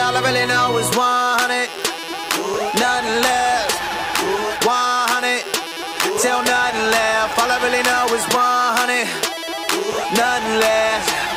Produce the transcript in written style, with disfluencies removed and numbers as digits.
all I really know is 100. Nothing left. 100. Till nothing left. All I really know is 100. Nothing left.